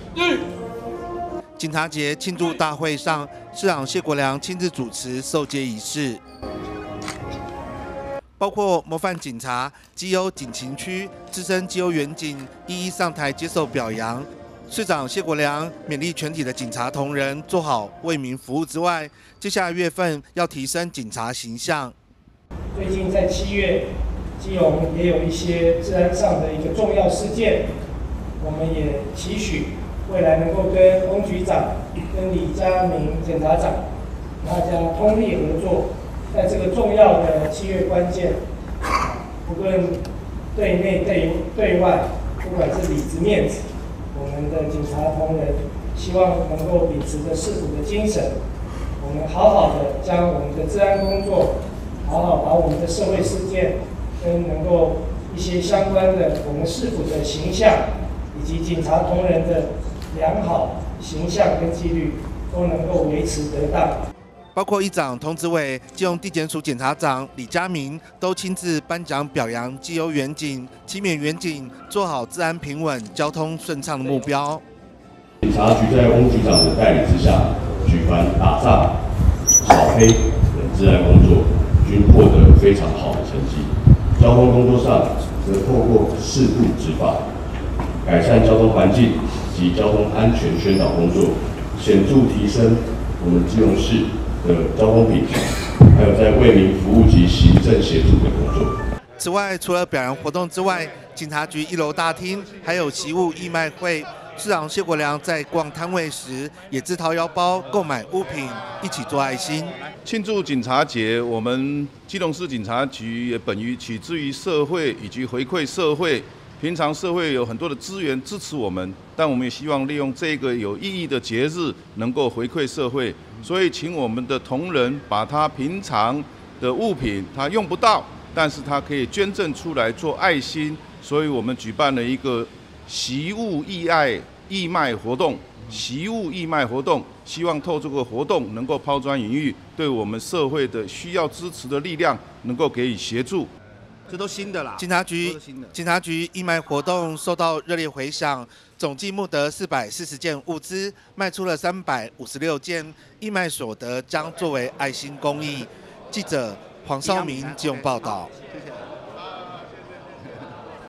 警察节庆祝大会上，市长谢国良亲自主持授阶仪式，包括模范警察、绩优警情区资深绩优员警一一上台接受表扬。市长谢国良勉励全体的警察同仁做好为民服务之外，接下来月份要提升警察形象。 最近在7月，基隆也有一些治安上的一个重要事件，我们也期许未来能够跟翁局长、跟李家明检察长大家通力合作，在这个重要的7月关键，不论对内对外，不管是里子面子，我们的警察同仁希望能够秉持着市府的精神，我们好好的将我们的治安工作，好好把我们的社会事件跟能够一些相关的我们市府的形象，以及警察同仁的良好形象跟纪律都能够维持得当。 包括议长童子伟、基隆地检署检察长李家明都亲自颁奖表扬绩优员警，期勉员警做好治安平稳、交通顺畅的目标。 警察局在翁局长的带领之下，举凡打诈、扫黑等治安工作均获得非常好的成绩。交通工作上，则透过适度执法、改善交通环境及交通安全宣导工作，显著提升我们基隆市的交通品质，还有在为民服务及行政协助的工作。 此外，除了表扬活动之外，警察局1楼大厅还有习物义卖会。市长谢国良在逛摊位时，也自掏腰包购买物品，一起做爱心。 庆祝警察节，我们基隆市警察局也本于取之于社会以及回馈社会。平常社会有很多的资源支持我们，但我们也希望利用这个有意义的节日，能够回馈社会。所以，请我们的同仁把他平常的物品他用不到，但是他可以捐赠出来做爱心。所以我们举办了一个习物义卖活动，习物义卖活动，希望透过这个活动能够抛砖引玉，对我们社会的需要支持的力量能够给予协助。 这都新的啦。警察局义卖活动受到热烈回响，总计募得440件物资，卖出了356件，义卖所得将作为爱心公益。记者黄少明基隆报道。谢谢。